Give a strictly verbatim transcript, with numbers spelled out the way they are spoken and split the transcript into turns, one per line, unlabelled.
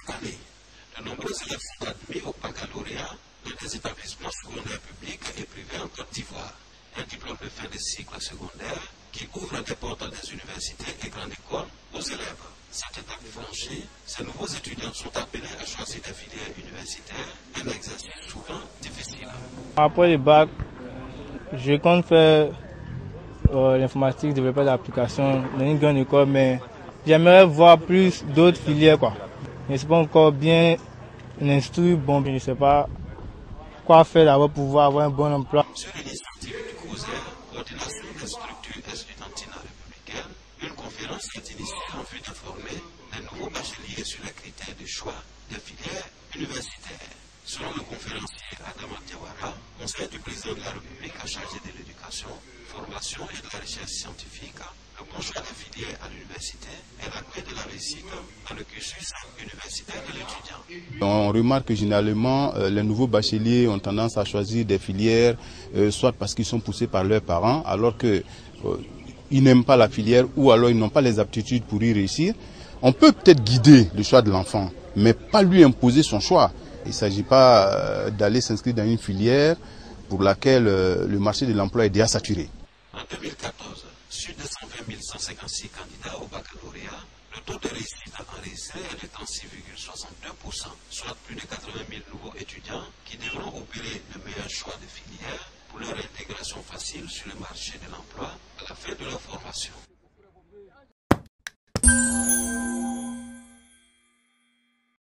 année. De nombreux élèves sont admis au baccalauréat dans des établissements secondaires publics et privés en Côte d'Ivoire. Un diplôme de fin de cycle secondaire qui ouvre des portes des universités et grandes écoles aux élèves. Cette étape franchie, ces nouveaux étudiants sont appelés à choisir des filières universitaires, un exercice souvent difficile.
Après le bac, je compte faire euh, l'informatique, développer l'application dans une grande école, mais j'aimerais voir plus d'autres filières, quoi. Je ne sais pas encore bien l'instruire, bon, je ne sais pas quoi faire d'abord pour pouvoir avoir un bon emploi.
Sur l'initiative du COSER, coordination des structures estudiantines républicaines, une conférence est initiée en vue d'informer les nouveaux bacheliers sur les critères de choix des filières universitaires. Selon le conférencier Adama Diawara, conseiller du président de la République à charge de l'éducation, formation et de la recherche scientifique, le bon choix des filières à l'université est la clé de la réussite dans le cursus universitaire de l'étudiant.
On remarque que généralement, euh, les nouveaux bacheliers ont tendance à choisir des filières, euh, soit parce qu'ils sont poussés par leurs parents, alors qu'ils euh, n'aiment pas la filière ou alors ils n'ont pas les aptitudes pour y réussir. On peut peut-être guider le choix de l'enfant, mais pas lui imposer son choix. Il ne s'agit pas euh, d'aller s'inscrire dans une filière pour laquelle euh, le marché de l'emploi est déjà saturé.
En deux mille quatorze, sur deux cent vingt mille cent cinquante-six candidats au baccalauréat, le taux de réussite enregistré est de trente-six virgule soixante-deux pour cent, soit plus de quatre-vingt mille nouveaux